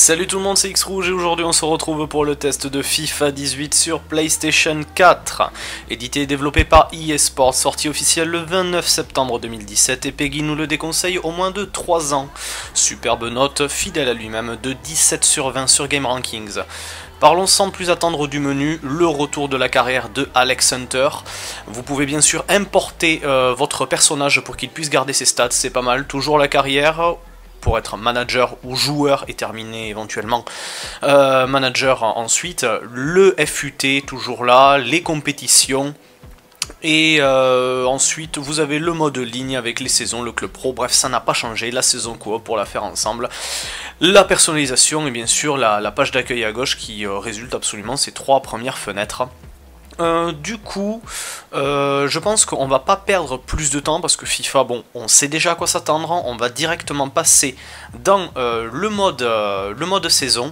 Salut tout le monde, c'est X-Rouge et aujourd'hui on se retrouve pour le test de FIFA 18 sur PlayStation 4. Édité et développé par EA Sports, sorti officiel le 29 septembre 2017 et Peggy nous le déconseille au moins de 3 ans. Superbe note, fidèle à lui-même, de 17 sur 20 sur Game Rankings. Parlons sans plus attendre du menu, le retour de la carrière de Alex Hunter. Vous pouvez bien sûr importer votre personnage pour qu'il puisse garder ses stats, c'est pas mal. Toujours la carrière pour être manager ou joueur et terminer éventuellement manager ensuite. Le FUT toujours là, les compétitions. Et ensuite vous avez le mode ligne avec les saisons, le club pro, bref ça n'a pas changé, la saison coop pour la faire ensemble. La personnalisation et bien sûr la page d'accueil à gauche qui résulte absolument ces 3 premières fenêtres. Du coup, je pense qu'on va pas perdre plus de temps parce que FIFA, bon, on sait déjà à quoi s'attendre, on va directement passer dans le mode saison.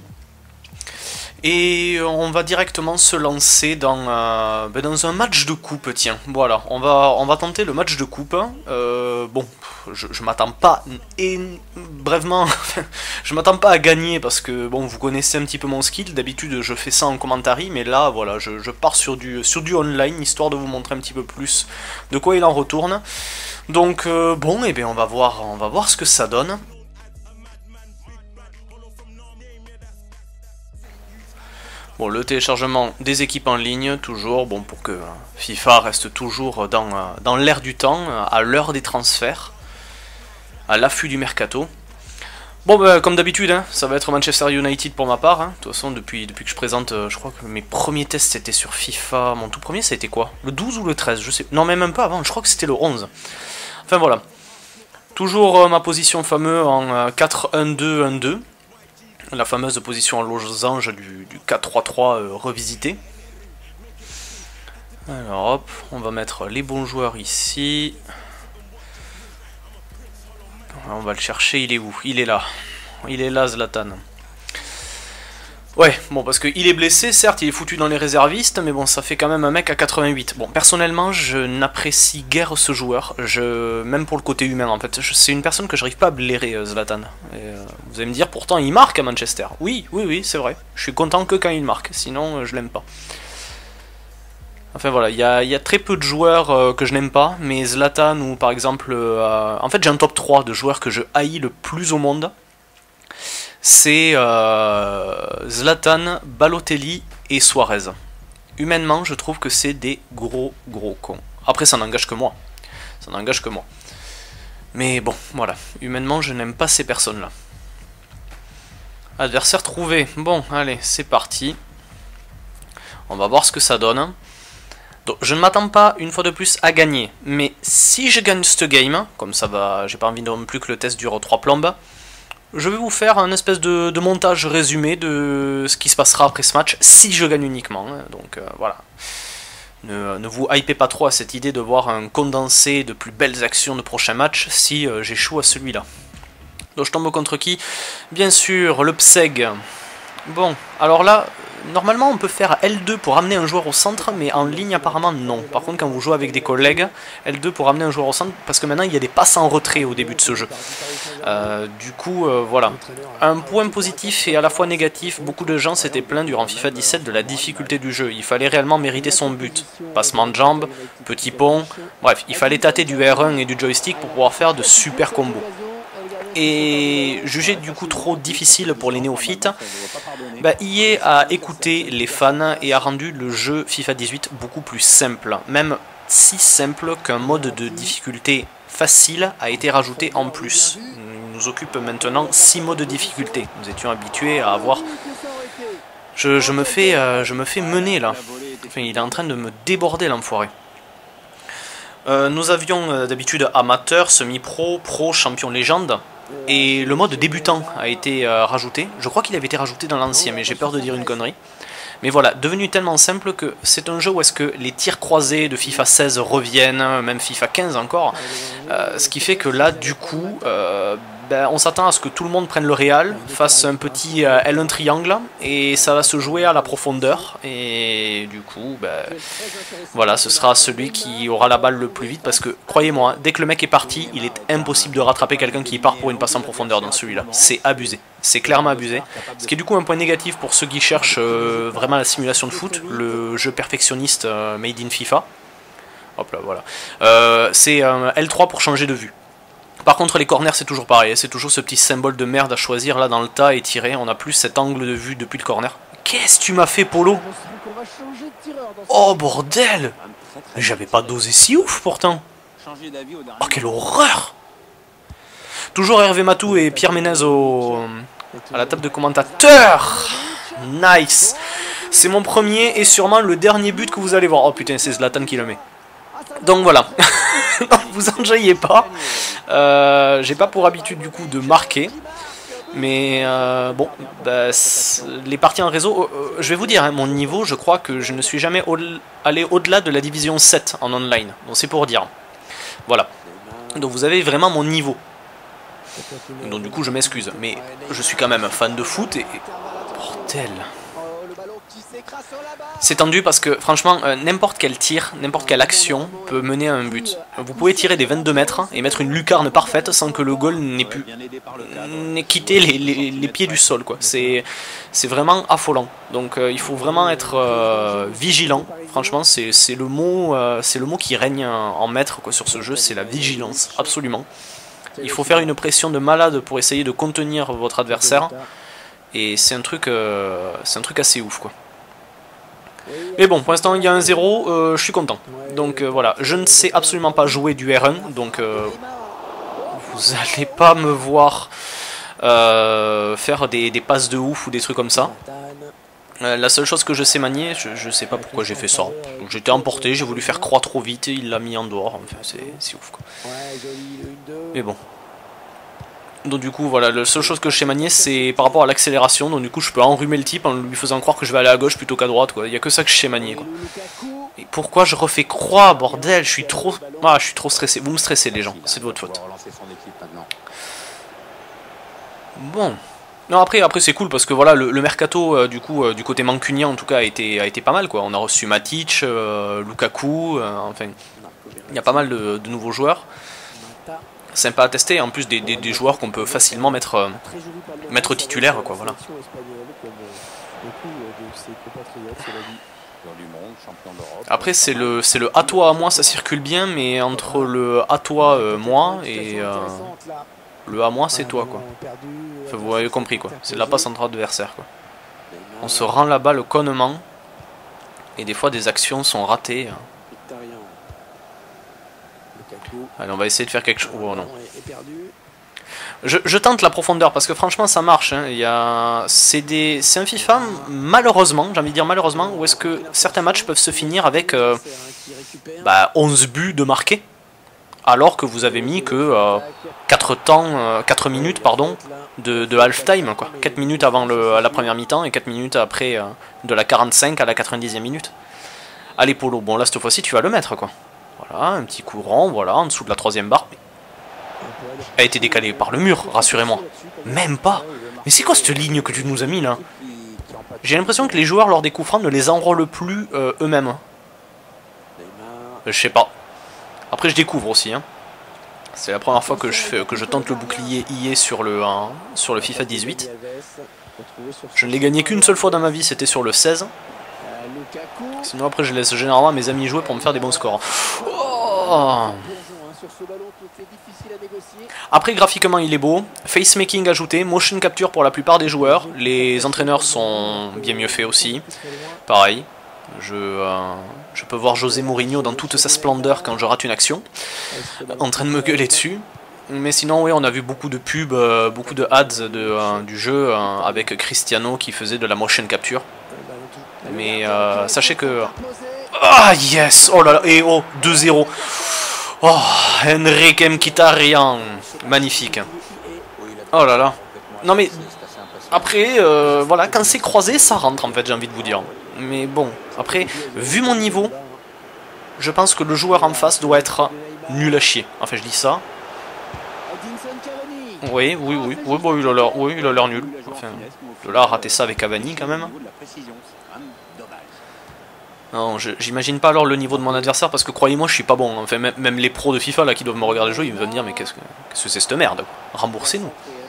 Et on va directement se lancer dans un match de coupe, tiens, voilà, on va tenter le match de coupe. Bon, je m'attends pas, brèvement, je m'attends pas à gagner parce que, bon, vous connaissez un petit peu mon skill, d'habitude je fais ça en commentary, mais là, voilà, je pars sur du online, histoire de vous montrer un petit peu plus de quoi il en retourne. Donc, bon, et bien on va voir ce que ça donne. Bon, le téléchargement des équipes en ligne, toujours, bon, pour que FIFA reste toujours dans l'air du temps, à l'heure des transferts, à l'affût du mercato. Bon, bah, comme d'habitude, hein, ça va être Manchester United pour ma part. Hein. De toute façon, depuis que je présente, je crois que mes premiers tests c'était sur FIFA. Mon tout premier, ça a été quoi? Le 12 ou le 13? Je sais. Non, même pas avant, je crois que c'était le 11. Enfin voilà. Toujours ma position fameuse en 4-1-2-1-2. La fameuse position en losange du 4-3-3 revisité. Alors hop, on va mettre les bons joueurs ici. On va le chercher, il est où? Il est là. Il est là, Zlatan. Ouais, bon, parce qu'il est blessé, certes, il est foutu dans les réservistes, mais bon, ça fait quand même un mec à 88. Bon, personnellement, je n'apprécie guère ce joueur, même pour le côté humain, en fait. C'est une personne que j'arrive pas à blairer, Zlatan. Et, vous allez me dire, pourtant, il marque à Manchester. Oui, c'est vrai. Je suis content que quand il marque, sinon, je l'aime pas. Enfin, voilà, il y a très peu de joueurs que je n'aime pas, mais Zlatan, ou par exemple... en fait, j'ai un top 3 de joueurs que je haïs le plus au monde. C'est Zlatan, Balotelli et Suarez. Humainement, je trouve que c'est des gros cons. Après, ça n'engage que moi. Ça n'engage que moi. Mais bon, voilà. Humainement, je n'aime pas ces personnes-là. Adversaire trouvé. Bon, allez, c'est parti. On va voir ce que ça donne. Donc, je ne m'attends pas, une fois de plus, à gagner. Mais si je gagne ce game, comme ça va, j'ai pas envie non plus que le test dure 3 plombes, je vais vous faire un espèce de montage résumé de ce qui se passera après ce match, si je gagne uniquement. Donc voilà. Ne vous hypez pas trop à cette idée de voir un condensé de plus belles actions de prochains matchs si j'échoue à celui-là. Donc je tombe contre qui? Bien sûr, le PSEG. Bon, alors là, normalement on peut faire L2 pour amener un joueur au centre, mais en ligne apparemment non. Par contre quand vous jouez avec des collègues, L2 pour amener un joueur au centre, parce que maintenant il y a des passes en retrait au début de ce jeu. Du coup, voilà. Un point positif et à la fois négatif, beaucoup de gens s'étaient plaints durant FIFA 17 de la difficulté du jeu. Il fallait réellement mériter son but. Passement de jambes, petit pont, bref, il fallait tâter du R1 et du joystick pour pouvoir faire de super combos. Et jugé du coup trop difficile pour les néophytes, EA a écouté les fans et a rendu le jeu FIFA 18 beaucoup plus simple, même si simple qu'un mode de difficulté facile a été rajouté en plus. Il nous occupe maintenant 6 modes de difficulté. Nous étions habitués à avoir... Je me fais mener là. Enfin, il est en train de me déborder l'enfoiré. Nous avions d'habitude amateur, semi-pro, pro, champion légende. Et le mode débutant a été rajouté. Je crois qu'il avait été rajouté dans l'ancien, mais j'ai peur de dire une connerie. Mais voilà, devenu tellement simple que c'est un jeu où est-ce que les tirs croisés de FIFA 16 reviennent, même FIFA 15 encore. Ce qui fait que là, du coup, ben, on s'attend à ce que tout le monde prenne le Real, fasse un petit L1 triangle, et ça va se jouer à la profondeur. Et du coup, ben, voilà, ce sera celui qui aura la balle le plus vite, parce que, croyez-moi, dès que le mec est parti, il est impossible de rattraper quelqu'un qui part pour une passe en profondeur dans celui-là. C'est abusé, c'est clairement abusé. Ce qui est du coup un point négatif pour ceux qui cherchent vraiment la simulation de foot, le jeu perfectionniste made in FIFA. Hop là, voilà. C'est L3 pour changer de vue. Par contre, les corners, c'est toujours pareil. C'est toujours ce petit symbole de merde à choisir là dans le tas et tirer. On n'a plus cet angle de vue depuis le corner. Qu'est-ce que tu m'as fait, Polo? Oh, bordel! J'avais pas dosé si ouf, pourtant. Oh, quelle horreur! Toujours Hervé Matou et Pierre Ménez à la table de commentateurs. Nice! C'est mon premier et sûrement le dernier but que vous allez voir. Oh putain, c'est Zlatan qui le met. Donc voilà. Vous en jaillez pas. J'ai pas pour habitude du coup de marquer. Mais bon, bah, les parties en réseau, je vais vous dire, hein, mon niveau, je crois que je ne suis jamais allé au-delà de la division 7 en online. Donc c'est pour dire. Voilà. Donc vous avez vraiment mon niveau. Donc du coup je m'excuse. Mais je suis quand même un fan de foot et... Bordel. C'est tendu parce que franchement n'importe quel tir, n'importe quelle action peut mener à un but. Vous pouvez tirer des 22 mètres et mettre une lucarne parfaite sans que le goal n'ait quitté les pieds du sol, quoi. C'est vraiment affolant. Donc il faut vraiment être vigilant. Franchement c'est le mot qui règne en maître, quoi, sur ce jeu, c'est la vigilance, absolument. Il faut faire une pression de malade pour essayer de contenir votre adversaire. Et c'est un truc assez ouf, quoi. Mais bon, pour l'instant il y a un 0, je suis content. Donc voilà, je ne sais absolument pas jouer du R1, donc vous allez pas me voir faire des passes de ouf ou des trucs comme ça. La seule chose que je sais manier, je sais pas pourquoi j'ai fait ça. J'étais emporté, j'ai voulu faire croix trop vite et il l'a mis en dehors. Enfin, c'est ouf, quoi. Mais bon. Donc du coup voilà, la seule chose que je sais manier c'est par rapport à l'accélération, donc du coup je peux enrhumer le type en lui faisant croire que je vais aller à gauche plutôt qu'à droite, quoi. Il n'y a que ça que je sais manier, quoi. Et pourquoi je refais croix, bordel, je suis trop stressé, vous me stressez les gens, c'est de votre faute. Bon, non après c'est cool parce que voilà, le mercato du coup du côté mancunien en tout cas a été pas mal, quoi. On a reçu Matic, Lukaku, enfin il y a pas mal de nouveaux joueurs. Sympa à tester, en plus des joueurs qu'on peut facilement mettre titulaires, quoi, voilà. Après c'est le à toi à moi, ça circule bien, mais entre le à toi moi et le à moi c'est toi, quoi. Enfin, vous avez compris, quoi. C'est de la passe entre adversaires, quoi. On se rend la balle connement et des fois des actions sont ratées. Allez, on va essayer de faire quelque chose. Oh non. Je tente la profondeur parce que franchement ça marche, hein. C'est un FIFA, malheureusement, j'ai envie de dire malheureusement, où est-ce que certains matchs peuvent se finir avec 11 buts de marqués, alors que vous avez mis que 4 minutes pardon, de half-time, quoi. 4 minutes avant la première mi-temps et 4 minutes après de la 45 à la 90e minute. Allez Polo, bon là cette fois-ci tu vas le mettre, quoi. Voilà, un petit courant, voilà, en dessous de la 3e barre. A été décalé par le mur, rassurez-moi. Même pas. Mais c'est quoi cette ligne que tu nous as mis là? J'ai l'impression que les joueurs lors des coups francs ne les enrôlent plus eux-mêmes. Je sais pas. Après je découvre aussi, hein. C'est la première fois que je tente le bouclier IA sur le FIFA 18. Je ne l'ai gagné qu'une seule fois dans ma vie, c'était sur le 16. Sinon après je laisse généralement mes amis jouer pour me faire des bons scores. Oh. Après graphiquement il est beau, face making ajouté, motion capture pour la plupart des joueurs, les entraîneurs sont bien mieux faits aussi, pareil, je peux voir José Mourinho dans toute sa splendeur quand je rate une action, en train de me gueuler dessus. Mais sinon oui, on a vu beaucoup de pubs, beaucoup de ads du jeu avec Cristiano qui faisait de la motion capture. Mais sachez que... Ah yes! Oh là là! Et oh! 2-0! Oh! Enrique Mkhitaryan! Magnifique! Oh là là! Non mais... Après, voilà, quand c'est croisé, ça rentre en fait, j'ai envie de vous dire. Mais bon, après, vu mon niveau, je pense que le joueur en face doit être nul à chier. Enfin, je dis ça. Oui, oui, oui, oui, bon, il a l'air nul. Enfin, Lola a raté ça avec Cavani quand même. Non, j'imagine pas alors le niveau de mon adversaire parce que croyez-moi, je suis pas bon. Enfin, même les pros de FIFA là qui doivent me regarder jouer, ils vont me dire mais qu'est-ce que c'est cette merde? Remboursez-nous.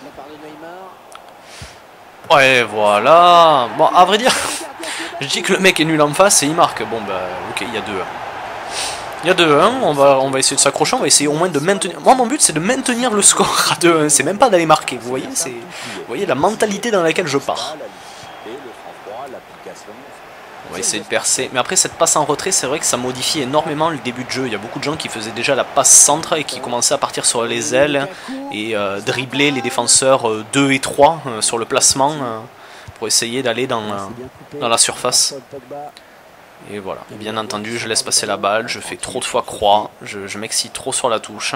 Ouais, voilà. Bon, à vrai dire, je dis que le mec est nul en face et il marque. Bon, bah, ok, il y a 2-1. Il y a 2-1, on va essayer de s'accrocher, on va essayer au moins de maintenir... Moi, mon but, c'est de maintenir le score à 2-1, c'est même pas d'aller marquer, vous voyez la mentalité dans laquelle je pars. On va essayer de percer. Mais après, cette passe en retrait, c'est vrai que ça modifie énormément le début de jeu. Il y a beaucoup de gens qui faisaient déjà la passe centre et qui commençaient à partir sur les ailes et dribbler les défenseurs 2 et 3 sur le placement pour essayer d'aller dans la surface. Et voilà, bien entendu, je laisse passer la balle, je fais trop de fois croix, je m'excite trop sur la touche.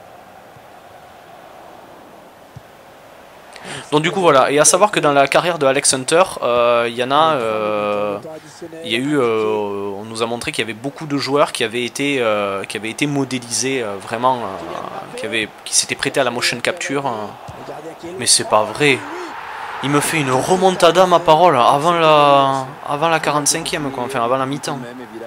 Donc du coup voilà, et à savoir que dans la carrière de Alex Hunter, il y a eu, on nous a montré qu'il y avait beaucoup de joueurs qui avaient été modélisés vraiment, qui s'étaient prêtés à la motion capture. Mais c'est pas vrai. Il me fait une remontada, ma parole, avant la 45e, quoi, enfin avant la mi-temps.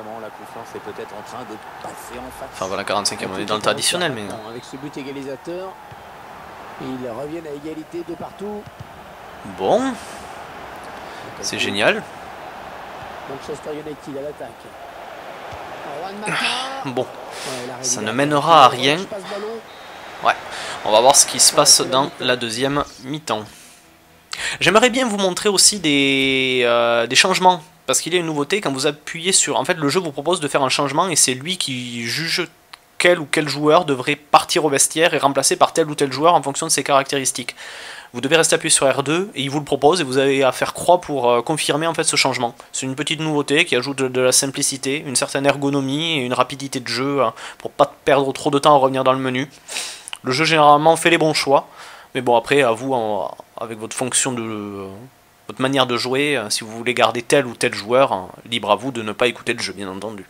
Enfin avant la 45e, on est dans le temps additionnel, mais... Avec ce but égalisateur, ils reviennent à égalité de partout. Bon, c'est génial. Manchester United à l'attaque. Bon, ça ne mènera à rien. Ouais, on va voir ce qui se passe dans la deuxième mi-temps. J'aimerais bien vous montrer aussi des changements, parce qu'il y a une nouveauté, quand vous appuyez sur... En fait, le jeu vous propose de faire un changement, et c'est lui qui juge quel ou quel joueur devrait partir au vestiaire et remplacer par tel ou tel joueur en fonction de ses caractéristiques. Vous devez rester appuyé sur R2, et il vous le propose, et vous avez à faire croix pour confirmer en fait ce changement. C'est une petite nouveauté qui ajoute de la simplicité, une certaine ergonomie et une rapidité de jeu, pour pas perdre trop de temps à revenir dans le menu. Le jeu généralement fait les bons choix, mais bon après à vous, avec votre fonction de... votre manière de jouer, si vous voulez garder tel ou tel joueur, libre à vous de ne pas écouter le jeu bien entendu.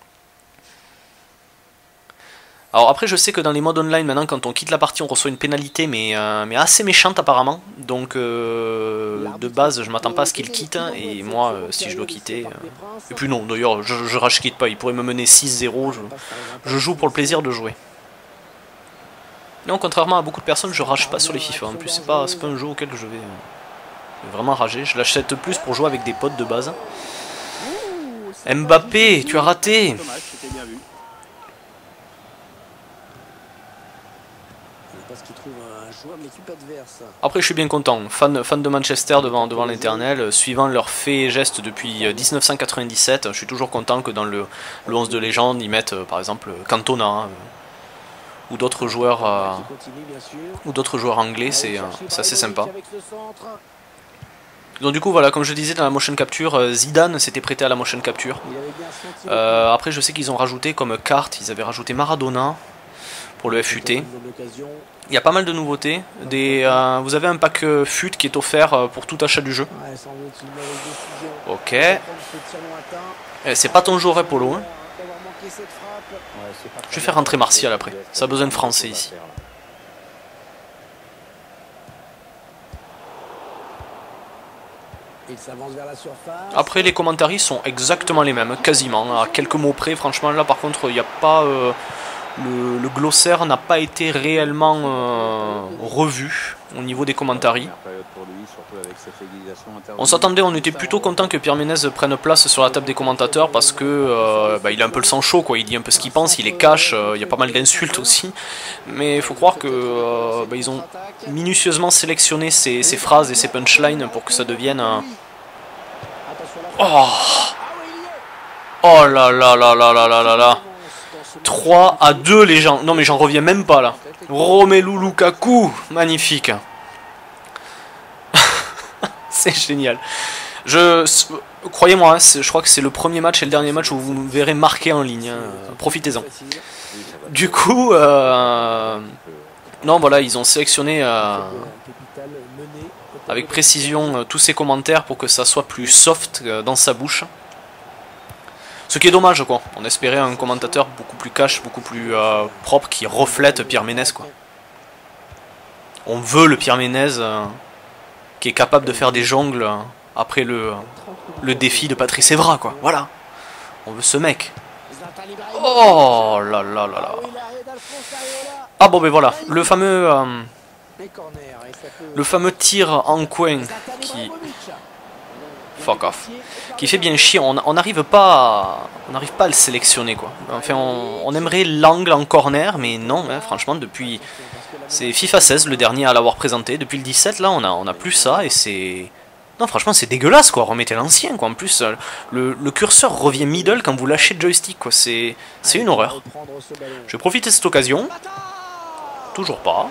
Alors après je sais que dans les modes online maintenant quand on quitte la partie on reçoit une pénalité mais assez méchante apparemment. Donc de base je m'attends pas à ce qu'il quitte et moi si je dois quitter... Et puis non d'ailleurs je rage quitte pas, il pourrait me mener 6-0, je joue pour le plaisir de jouer. Non, contrairement à beaucoup de personnes, je rage pas sur les FIFA. En plus, c'est pas un jeu auquel je vais vraiment rager. Je l'achète plus pour jouer avec des potes de base. Mbappé, tu as raté. Après, je suis bien content. Fan de Manchester devant l'éternel, suivant leurs faits et gestes depuis 1997. Je suis toujours content que dans le 11 de légende, ils mettent par exemple Cantona. Ou d'autres joueurs anglais, c'est assez sympa. Donc du coup voilà, comme je disais dans la motion capture, Zidane s'était prêté à la motion capture. Après je sais qu'ils ont rajouté comme carte, ils avaient rajouté Maradona pour le FUT. Il y a pas mal de nouveautés. Vous avez un pack FUT qui est offert pour tout achat du jeu. Ok. C'est pas ton joueur Polo, hein. Je vais faire rentrer Martial après. Ça a besoin de français ici. Après les commentaires sont exactement les mêmes, quasiment, à quelques mots près. Franchement là par contre il n'y a pas... le glossaire n'a pas été réellement revu au niveau des commentaires. On s'attendait, on était plutôt content que Pierre Ménez prenne place sur la table des commentateurs parce que il a un peu le sang chaud, quoi. Il dit un peu ce qu'il pense, il les cache, il y a pas mal d'insultes aussi. Mais il faut croire que ils ont minutieusement sélectionné ces phrases et ces punchlines pour que ça devienne... Oh là là là là là là là là. 3-2 les gens. Non mais j'en reviens même pas là. Romelu Lukaku, magnifique. C'est génial. Croyez-moi, je crois que c'est le premier match et le dernier match où vous me verrez marquer en ligne. Hein. Profitez-en. Du coup, non voilà, ils ont sélectionné avec précision tous ces commentaires pour que ça soit plus soft dans sa bouche. Ce qui est dommage, quoi. On espérait un commentateur beaucoup plus cash, beaucoup plus propre, qui reflète Pierre Ménès, quoi. On veut le Pierre Ménez qui est capable de faire des jongles après le défi de Patrice Evra, quoi. Voilà. On veut ce mec. Oh là là là là. Ah bon, ben voilà. Le fameux tir en coin qui... Fuck off. Qui fait bien chier. On n'arrive pas à le sélectionner, quoi. Enfin, on aimerait l'angle en corner, mais non, hein, franchement, depuis... C'est FIFA 16 le dernier à l'avoir présenté. Depuis le 17, là, on a plus ça, et c'est... Non, franchement, c'est dégueulasse, quoi. Remettez l'ancien, quoi. En plus, le curseur revient middle quand vous lâchez le joystick, quoi. C'est une horreur. Je vais profiter de cette occasion. Toujours pas.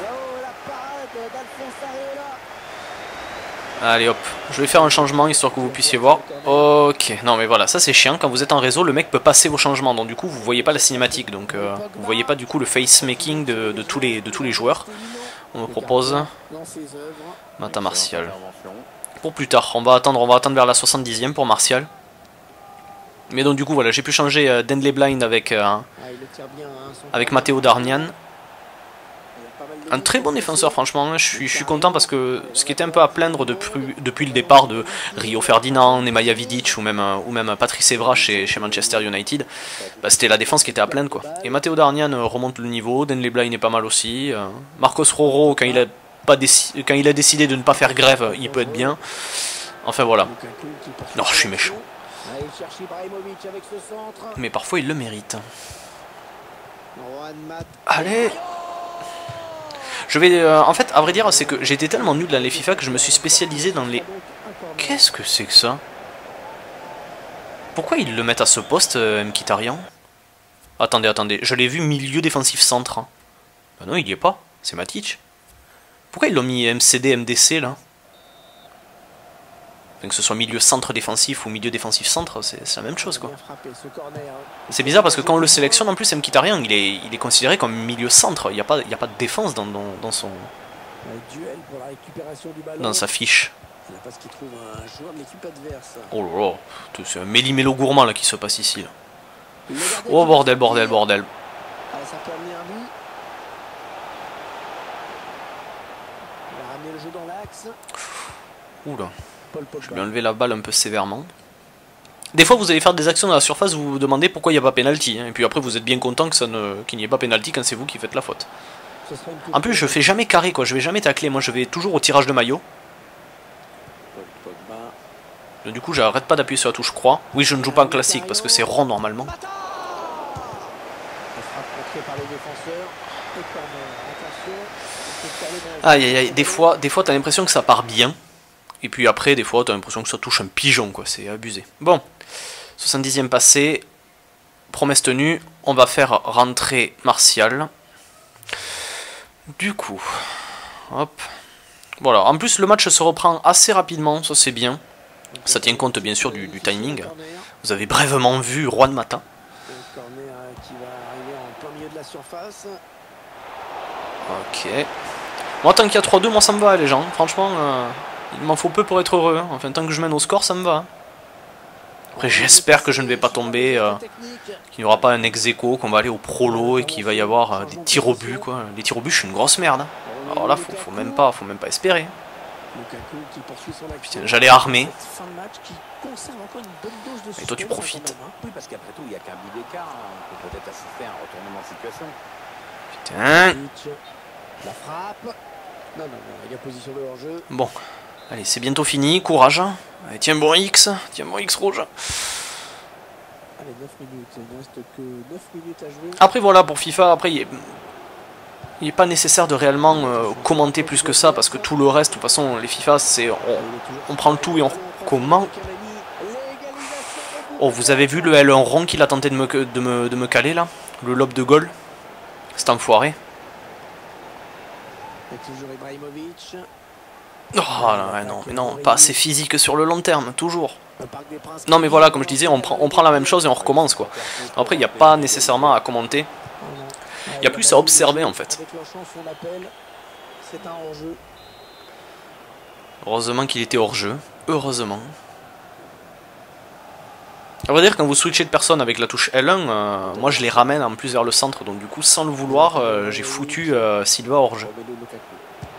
Allez hop, je vais faire un changement histoire que vous puissiez voir. Ok, non mais voilà, ça c'est chiant, quand vous êtes en réseau, le mec peut passer vos changements, donc du coup vous voyez pas la cinématique, donc vous voyez pas du coup le face making de tous les joueurs. On me propose Mata Martial. Pour plus tard, on va attendre vers la 70e pour Martial. Mais donc du coup voilà, j'ai pu changer Denley Blind avec Matteo Darmian. Un très bon défenseur, franchement, je suis content parce que ce qui était un peu à plaindre depuis le départ de Rio Ferdinand, Nemanja Vidic ou même Patrice Evra chez Manchester United, bah, c'était la défense qui était à plaindre, quoi. Et Matteo Darmian remonte le niveau, Denley Blind est pas mal aussi, Marcos Roro, quand il a décidé de ne pas faire grève, il peut être bien. Enfin voilà. Non, je suis méchant. Mais parfois il le mérite. Allez! Je vais, en fait, à vrai dire, c'est que j'étais tellement nul dans les FIFA que je me suis spécialisé dans les... Qu'est-ce que c'est que ça? Pourquoi ils le mettent à ce poste, Mkhitaryan? Attendez, je l'ai vu milieu défensif centre. Hein. Ben non, il y est pas, c'est Matic. Pourquoi ils l'ont mis MCD, MDC, là? Que ce soit milieu centre défensif ou milieu défensif centre, c'est la même chose, quoi. C'est bizarre parce que quand on le sélectionne, en plus, Mkhitaryan, il est considéré comme milieu centre. Il n'y a pas de défense dans sa fiche. Oh là là, c'est un méli-mélo gourmand là qui se passe ici. Là. Oh bordel. Oula. Je vais enlever la balle un peu sévèrement. Des fois vous allez faire des actions dans la surface, vous vous demandez pourquoi il n'y a pas pénalty. Hein, et puis après vous êtes bien content qu'il n'y ait pas pénalty quand c'est vous qui faites la faute. En plus je fais jamais carré, quoi, je vais jamais tacler, moi je vais toujours au tirage de maillot. Donc, du coup j'arrête pas d'appuyer sur la touche croix. Oui, je ne joue pas en classique parce que c'est rond normalement. Aïe aïe aïe, des fois t'as l'impression que ça part bien. Et puis après, des fois, t'as l'impression que ça touche un pigeon, quoi. C'est abusé. Bon, 70e passé. Promesse tenue. On va faire rentrer Martial. Du coup, hop. Voilà. En plus, le match se reprend assez rapidement. Ça, c'est bien. Ça tient compte, bien sûr, du timing. Vous avez brièvement vu Juan Mata. Ok. Moi, tant qu'il y a 3-2, moi, ça me va, les gens. Franchement... il m'en faut peu pour être heureux, hein. Enfin tant que je mène au score ça me va. Après j'espère que je ne vais pas tomber, qu'il n'y aura pas un ex-aequo, qu'on va aller au prolo et qu'il va y avoir des tirs au but, quoi. Les tirs au but je suis une grosse merde. Hein. Alors là faut même pas espérer. Putain, j'allais armer. Et toi tu profites. Putain. Bon. Allez, c'est bientôt fini, courage. Allez, tiens bon X rouge. Allez, 9 minutes, il ne reste que 9 minutes à jouer. Après voilà, pour FIFA, après il n'est pas nécessaire de réellement commenter plus que ça, parce que tout le reste, de toute façon, les FIFA, c'est on prend le tout et on commente. Oh, vous avez vu le L1 rond qu'il a tenté de me caler là? Le lob de goal? C'est enfoiré. Oh là, non, mais non, pas assez physique sur le long terme, toujours. Non mais voilà, comme je disais, on prend la même chose et on recommence, quoi. Après, il n'y a pas nécessairement à commenter. Il y a plus à observer, en fait. Heureusement qu'il était hors jeu. Heureusement. À vrai dire, quand vous switchez de personne avec la touche L1, moi je les ramène en plus vers le centre. Donc du coup, sans le vouloir, j'ai foutu Silva hors jeu.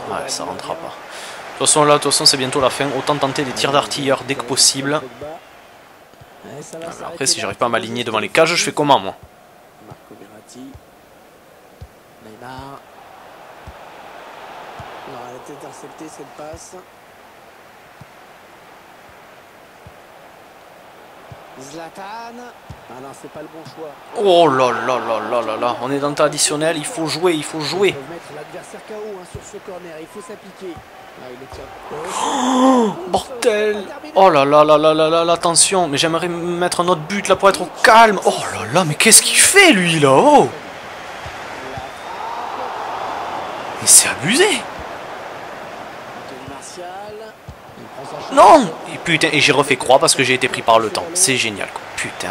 Ouais, ça rentrera pas. De toute façon, là, c'est bientôt la fin. Autant tenter des tirs d'artilleur dès que possible. Après, si j'arrive pas à m'aligner devant les cages, je fais comment, moi? Marco Verratti. Neymar. Non, elle a été interceptée cette passe. Zlatan. Ah non, c'est pas le bon choix. Oh là là là là là là. On est dans le temps additionnel, il faut jouer, il faut jouer. Ils peuvent mettre l'adversaire KO hein, sur ce corner, il faut s'appliquer. Ah, il le tient. Oh, bordel. Oh là là là là là là là, attention. Mais j'aimerais mettre un autre but là pour être au calme. Oh là là, mais qu'est-ce qu'il fait lui là? Oh, mais c'est abusé. Anthony Martial. Il prend sa chance. Non. Et putain, et j'ai refait croix parce que j'ai été pris par le temps. C'est génial quoi. Putain.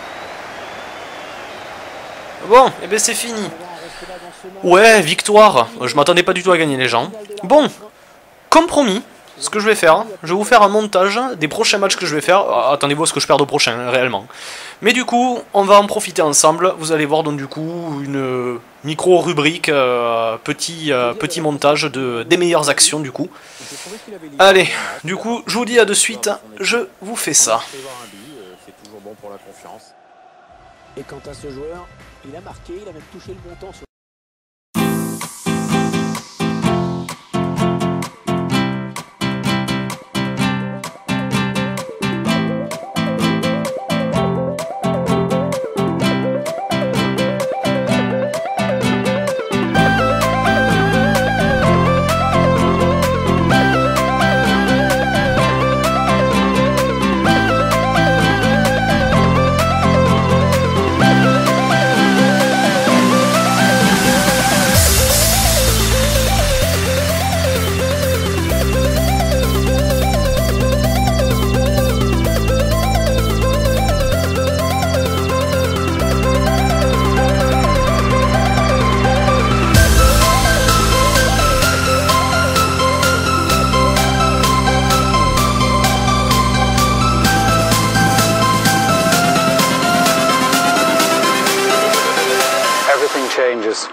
Bon, et ben c'est fini. Ouais, victoire. Je m'attendais pas du tout à gagner les gens. Bon, comme promis, ce que je vais faire, je vais vous faire un montage des prochains matchs que je vais faire. Attendez-vous à ce que je perde au prochain, réellement. Mais du coup, on va en profiter ensemble. Vous allez voir donc du coup une micro-rubrique, petit montage des meilleures actions du coup. Allez, du coup, je vous dis à de suite. Je vous fais ça. C'est toujours bon pour la confiance. Et quant à ce joueur, il a marqué, il a même touché le bon temps. Everything changes.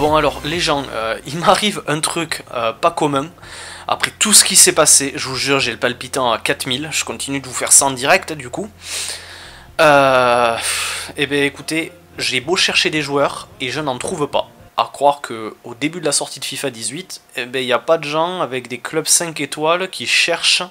Bon alors les gens, il m'arrive un truc pas commun. Après tout ce qui s'est passé, je vous jure, j'ai le palpitant à 4000. Je continue de vous faire ça en direct du coup. Eh bien écoutez, j'ai beau chercher des joueurs et je n'en trouve pas. À croire qu'au début de la sortie de FIFA 18, eh ben, il n'y a pas de gens avec des clubs 5 étoiles qui cherchent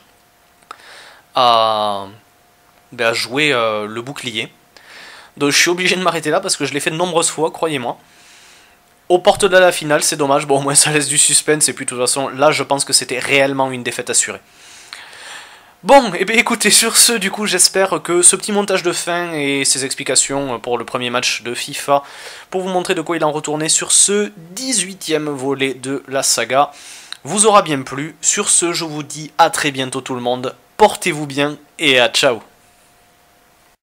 à jouer le bouclier. Donc je suis obligé de m'arrêter là parce que je l'ai fait de nombreuses fois, croyez-moi. Aux portes de la finale, c'est dommage, bon au moins ça laisse du suspense et puis de toute façon là je pense que c'était réellement une défaite assurée. Bon, et bien écoutez, sur ce, du coup, j'espère que ce petit montage de fin et ces explications pour le premier match de FIFA, pour vous montrer de quoi il en retournait sur ce 18e volet de la saga, vous aura bien plu. Sur ce, je vous dis à très bientôt tout le monde, portez-vous bien et à ciao.